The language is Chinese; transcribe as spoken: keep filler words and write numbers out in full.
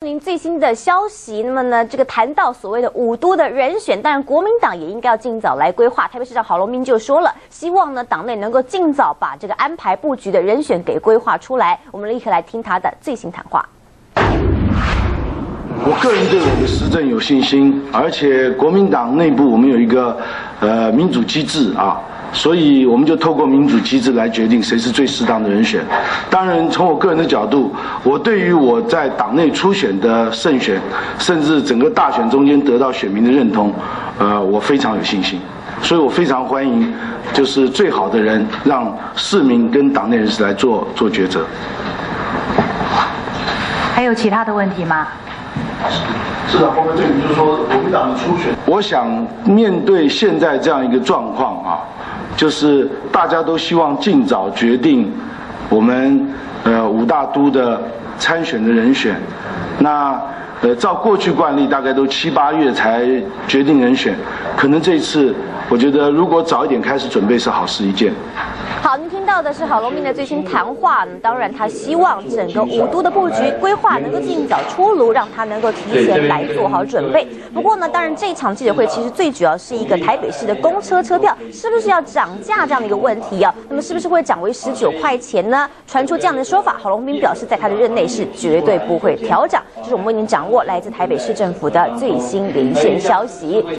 您最新的消息，那么呢，这个谈到所谓的五都的人选，当然国民党也应该要尽早来规划。台北市长郝龙斌就说了，希望呢党内能够尽早把这个安排布局的人选给规划出来。我们立刻来听他的最新谈话。 我个人对我的施政有信心，而且国民党内部我们有一个呃民主机制啊。 所以我们就透过民主机制来决定谁是最适当的人选。当然，从我个人的角度，我对于我在党内初选的胜选，甚至整个大选中间得到选民的认同，呃，我非常有信心。所以我非常欢迎，就是最好的人，让市民跟党内人士来做做抉择。 还有其他的问题吗？ 市长，后面对你就是说国民党的初选，我想面对现在这样一个状况啊，就是大家都希望尽早决定我们呃五大都的参选的人选。那呃照过去惯例，大概都七八月才决定人选，可能这次我觉得如果早一点开始准备是好事一件。 好，您听到的是郝龙斌的最新谈话。当然，他希望整个五都的布局规划能够尽早出炉，让他能够提前来做好准备。不过呢，当然这场记者会其实最主要是一个台北市的公车车票是不是要涨价这样的一个问题啊？那么是不是会涨为十九块钱呢？传出这样的说法，郝龙斌表示，在他的任内是绝对不会调涨。这是我们为您掌握来自台北市政府的最新连线消息。